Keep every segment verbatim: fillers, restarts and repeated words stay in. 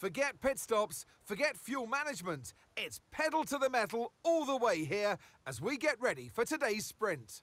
Forget pit stops, forget fuel management. It's pedal to the metal all the way here as we get ready for today's sprint.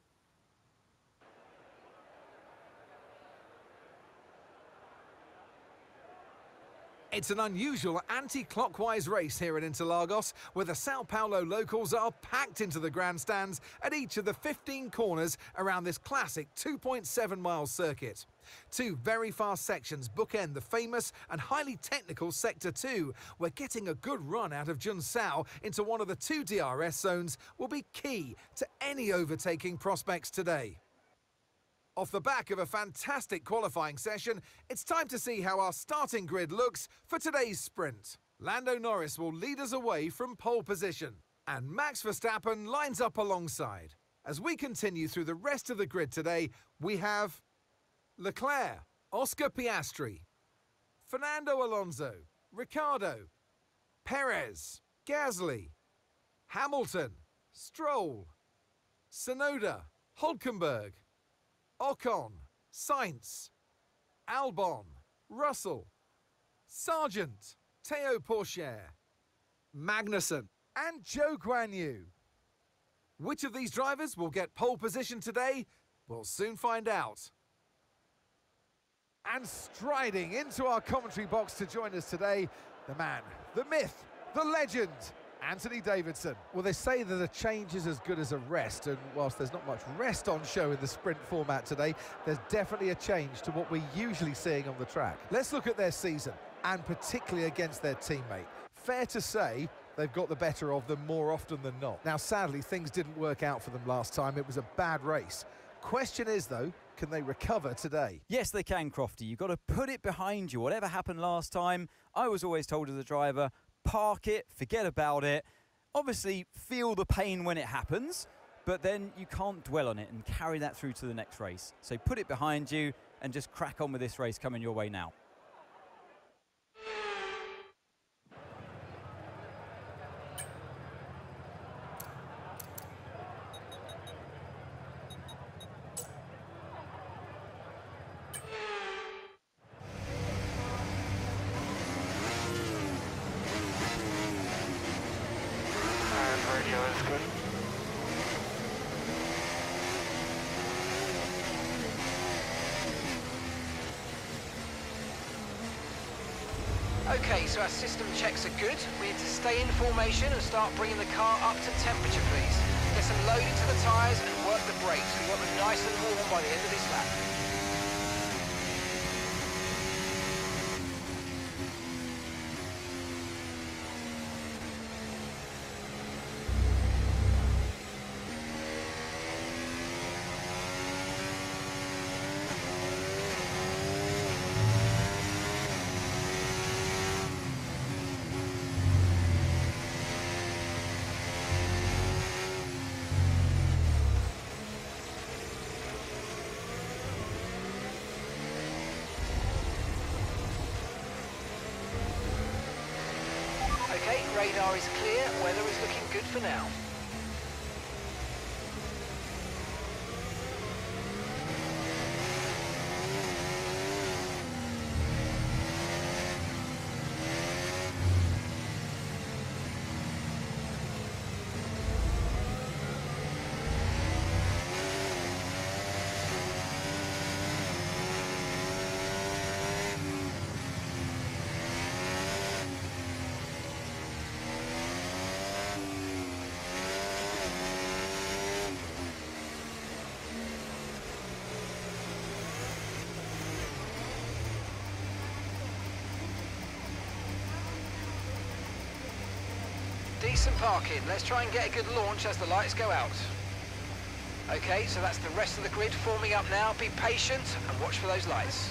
It's an unusual anti-clockwise race here at Interlagos, where the Sao Paulo locals are packed into the grandstands at each of the fifteen corners around this classic two point seven mile circuit. Two very fast sections bookend the famous and highly technical Sector two, where getting a good run out of Junsao into one of the two D R S zones will be key to any overtaking prospects today. Off the back of a fantastic qualifying session, it's time to see how our starting grid looks for today's sprint. Lando Norris will lead us away from pole position, and Max Verstappen lines up alongside. As we continue through the rest of the grid today, we have Leclerc, Oscar Piastri, Fernando Alonso, Ricciardo, Perez, Gasly, Hamilton, Stroll, Tsunoda, Hülkenberg, Ocon, Sainz, Albon, Russell, Sargent, Théo Pourchaire, Magnussen, and Zhou Guanyu. Which of these drivers will get pole position today? We'll soon find out. And striding into our commentary box to join us today, the man, the myth, the legend, Anthony Davidson. Well, they say that a change is as good as a rest, and whilst there's not much rest on show in the sprint format today, there's definitely a change to what we're usually seeing on the track. Let's look at their season, and particularly against their teammate. Fair to say they've got the better of them more often than not. Now, sadly, things didn't work out for them last time. It was a bad race. Question is, though, can they recover today? Yes, they can, Crofty. You've got to put it behind you. Whatever happened last time, I was always told as a driver, park it, forget about it. Obviously, feel the pain when it happens, but then you can't dwell on it and carry that through to the next race. So put it behind you and just crack on with this race coming your way now. Okay, so our system checks are good. We need to stay in formation and start bringing the car up to temperature, please. Get some load into the tyres and work the brakes. We want them nice and warm by the end of this lap. Okay, radar is clear, weather is looking good for now. Decent parking. Let's try and get a good launch as the lights go out. Okay, so that's the rest of the grid forming up now. Be patient and watch for those lights.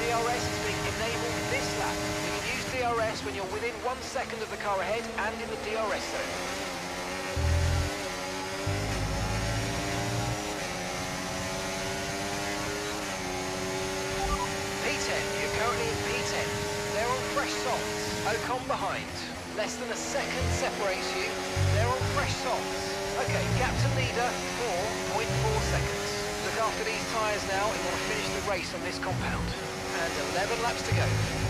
D R S is being enabled this lap. You can use D R S when you're within one second of the car ahead and in the D R S zone. P ten, you're currently in P ten. They're on fresh softs. Ocon behind. Less than a second separates you. They're on fresh softs. Okay, gap to leader, four point four seconds. Look after these tyres now if you want to finish the race on this compound. And eleven laps to go.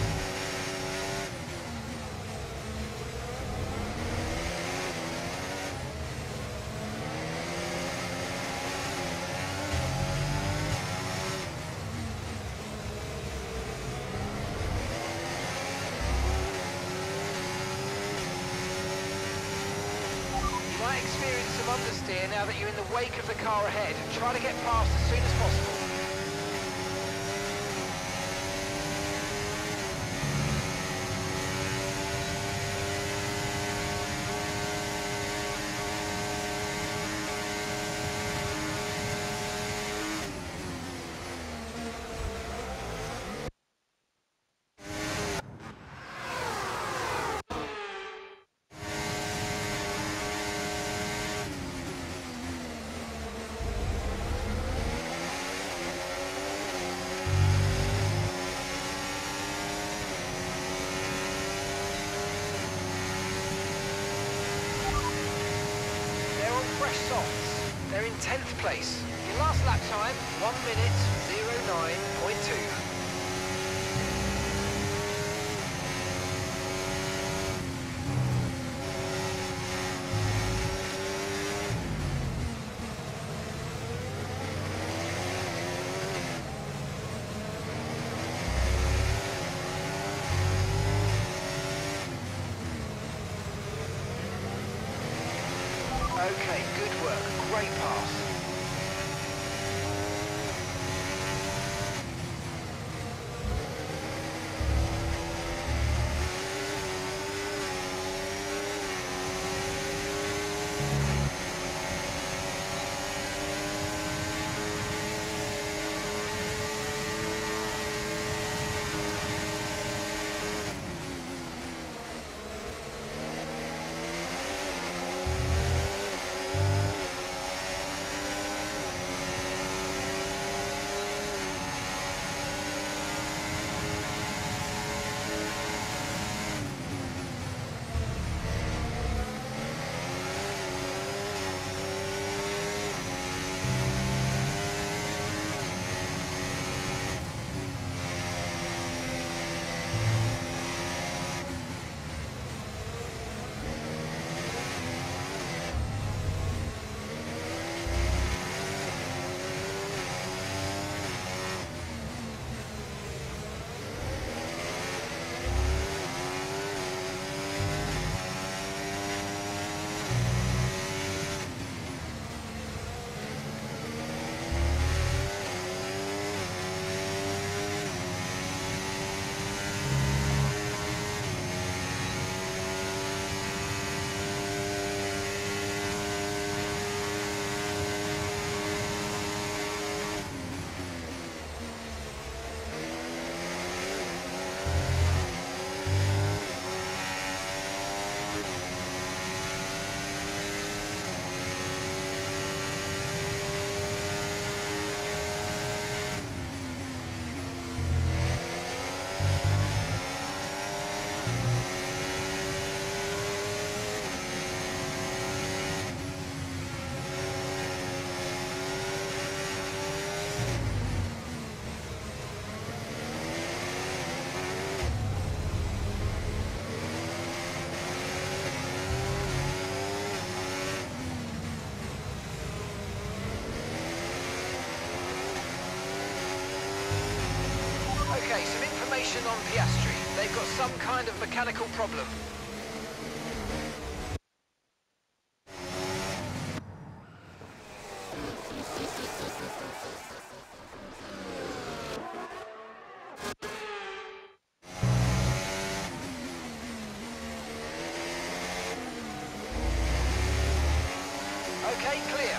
You might experience some understeer now that you're in the wake of the car ahead. Try to get past as soon as possible. Softs. They're in tenth place. Your last lap time, one minute, zero nine point two. Okay, good work. Great pass. Okay, some information on Piastri. They've got some kind of mechanical problem. Okay, clear.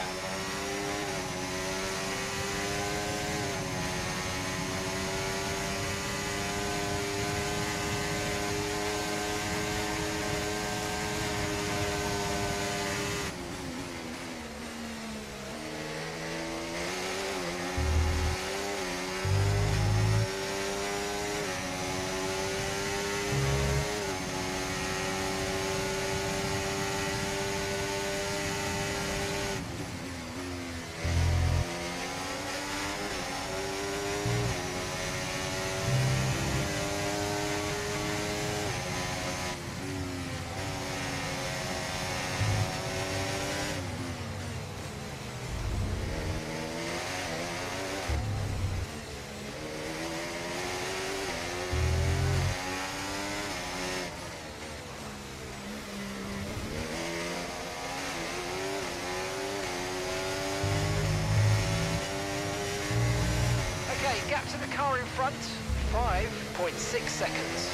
to the car in front, five point six seconds.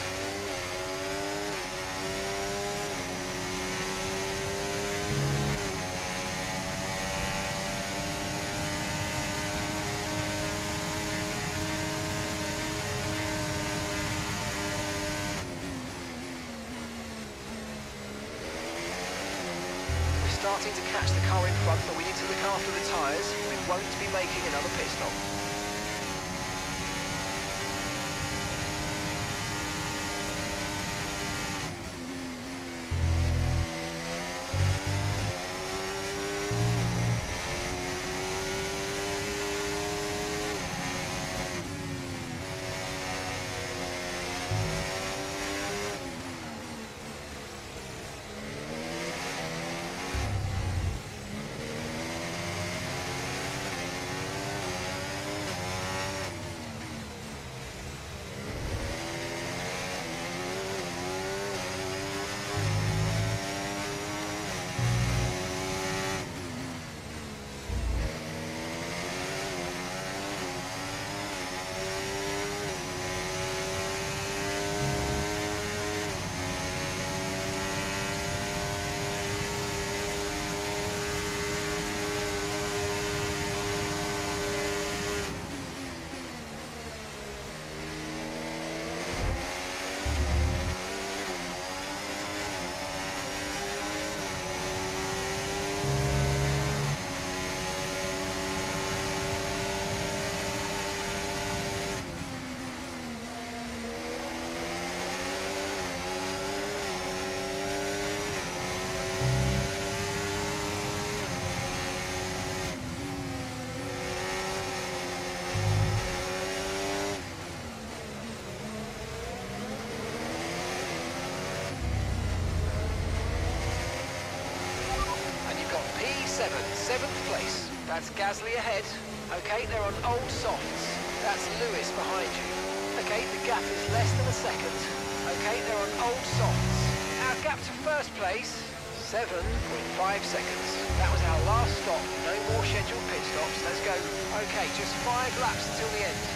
Starting to catch the car in front, but we need to look after the tyres. We won't be making another pit stop. Seven, seventh place. That's Gasly ahead. Okay, they're on old softs. That's Lewis behind you. Okay, the gap is less than a second. Okay, they're on old softs. Our gap to first place, seven point five seconds. That was our last stop. No more scheduled pit stops. Let's go. Okay, just five laps until the end.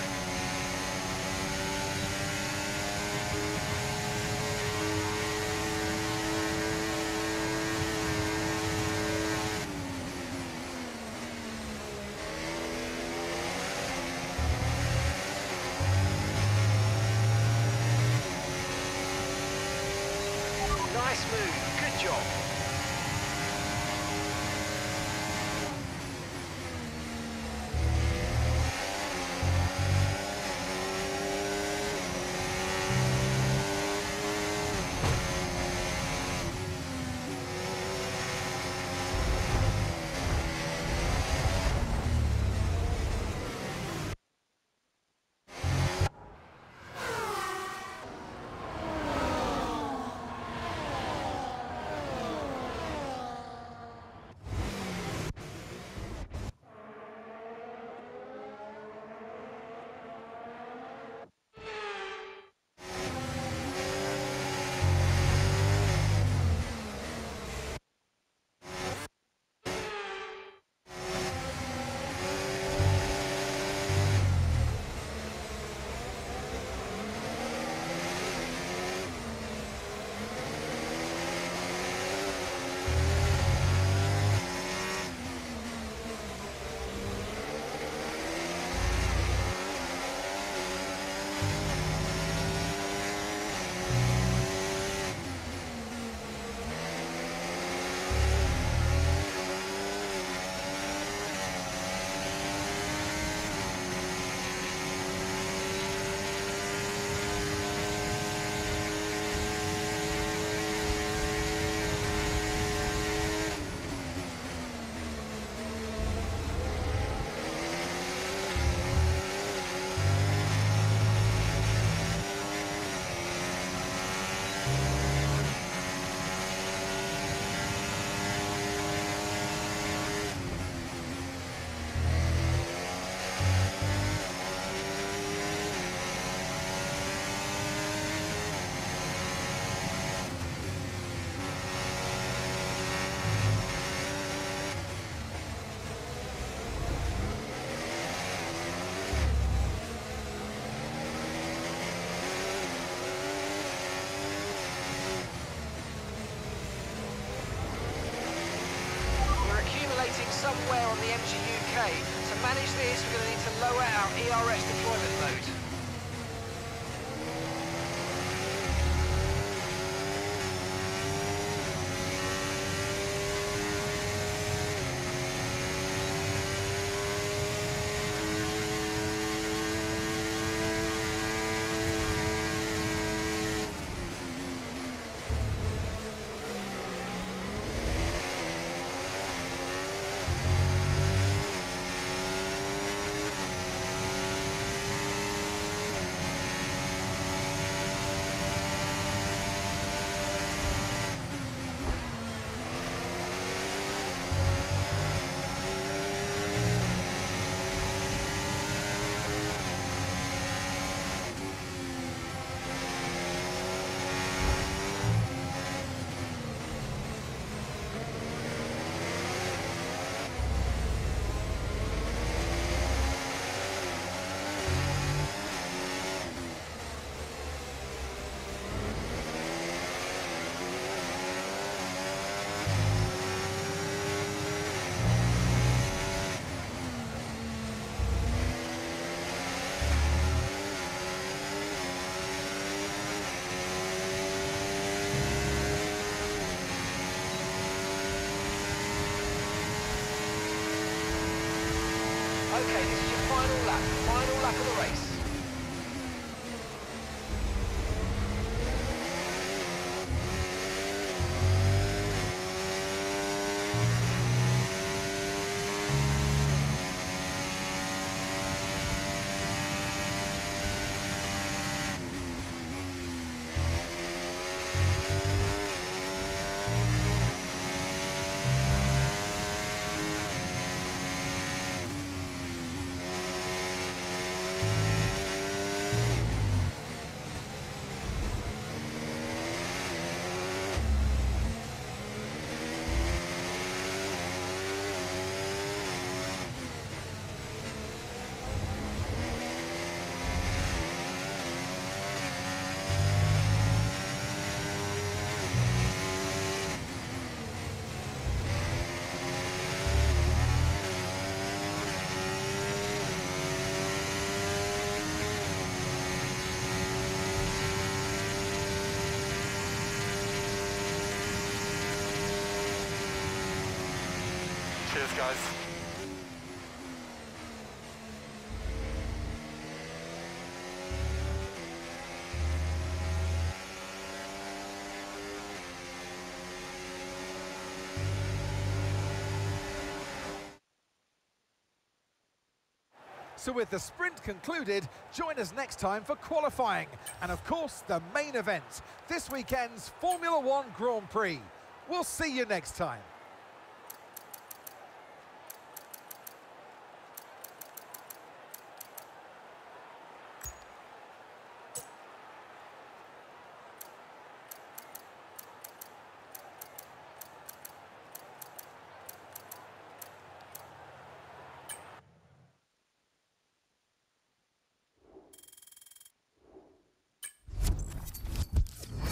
Nice move, good job. the M G U K. To manage this, we're going to need to lower our E R S deployment mode. Okay, this is your final lap, final lap of the race. Cheers, guys. So with the sprint concluded, join us next time for qualifying and of course the main event, this weekend's Formula One Grand Prix. We'll see you next time.